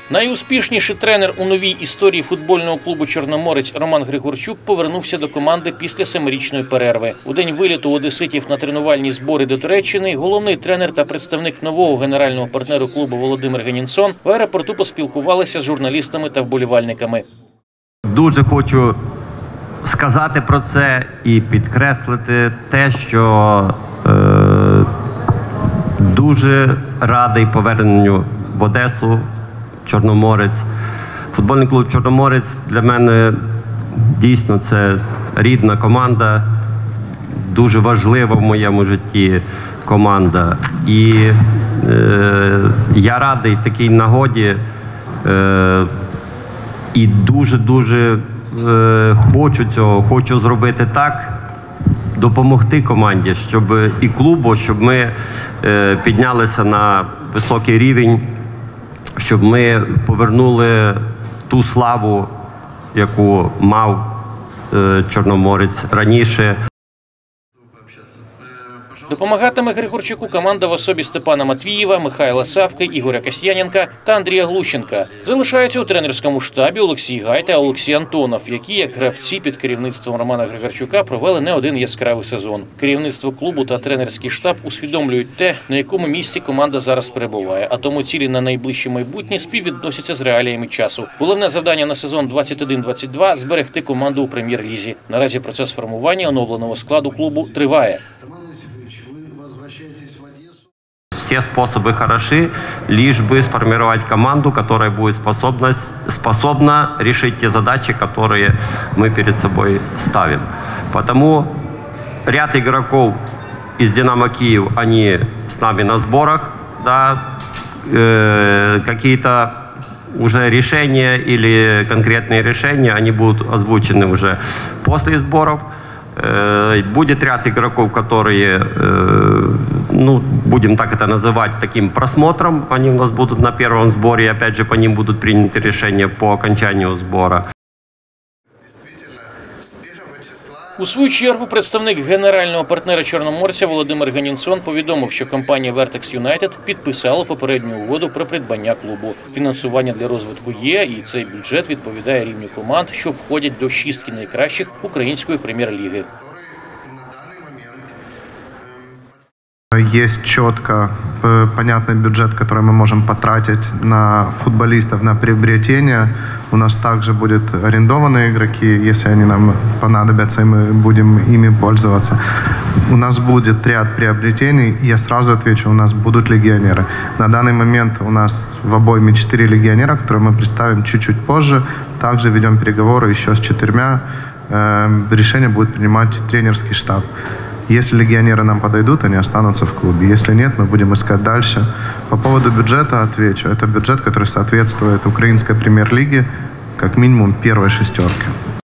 Найуспішніший тренер у новій історії футбольного клубу «Чорноморець» Роман Григорчук повернувся до команди після 7-річної перерви. У день виліту одеситів на тренувальні збори до Туреччини головний тренер та представник нового генерального партнеру клубу Володимир Генінсон в аеропорту поспілкувалися з журналістами та вболівальниками. Дуже хочу сказати про це і підкреслити те, що дуже радий поверненню в Одесу, Чорноморець. Футбольний клуб «Чорноморець» для мене дійсно це рідна команда, дуже важлива в моєму житті команда. І я радий такій нагоді і дуже хочу цього, хочу зробити так, допомогти команді, щоб і клубу, щоб ми піднялися на високий рівень, щоб ми повернули ту славу, яку мав Чорноморець раніше. Допомагатиме Григорчуку команда в особі Степана Матвієва, Михайла Савки, Ігоря Касьяненка та Андрія Глущенка. Залишаються у тренерському штабі Олексій Гай та Олексій Антонов, які, як гравці під керівництвом Романа Григорчука, провели не один яскравий сезон. Керівництво клубу та тренерський штаб усвідомлюють те, на якому місці команда зараз перебуває, а тому цілі на найближче майбутнє співвідносяться з реаліями часу. Головне завдання на сезон 21-22 – зберегти команду у прем'єр-лізі. Наразі процес формування оновленого складу клубу триває. Все способы хороши, лишь бы сформировать команду, которая будет способна решить те задачи, которые мы перед собой ставим. Потому ряд игроков из «Динамо Киев», они с нами на сборах, да, какие-то уже решения или конкретные решения, они будут озвучены уже после сборов. Будет ряд игроков, которые, будем так это называть, таким просмотром. Они у нас будут на первом сборе, и опять же по ним будут приняты решения по окончанию сбора. У свою чергу представник генерального партнера «Чорноморця» Володимир Генінсон повідомив, що компанія Vertex United підписала попередню угоду про придбання клубу. Фінансування для розвитку є, і цей бюджет відповідає рівню команд, що входять до шістки найкращих української прем'єр-ліги. Есть четко понятный бюджет, который мы можем потратить на футболистов, на приобретение. У нас также будут арендованные игроки, если они нам понадобятся, и мы будем ими пользоваться. У нас будет ряд приобретений, я сразу отвечу, у нас будут легионеры. На данный момент у нас в обойме 4 легионера, которые мы представим чуть-чуть позже. Также ведем переговоры еще с 4. Решение будет принимать тренерский штаб. Если легионеры нам подойдут, они останутся в клубе. Если нет, мы будем искать дальше. По поводу бюджета отвечу. Это бюджет, который соответствует украинской премьер-лиге, как минимум первой шестерке.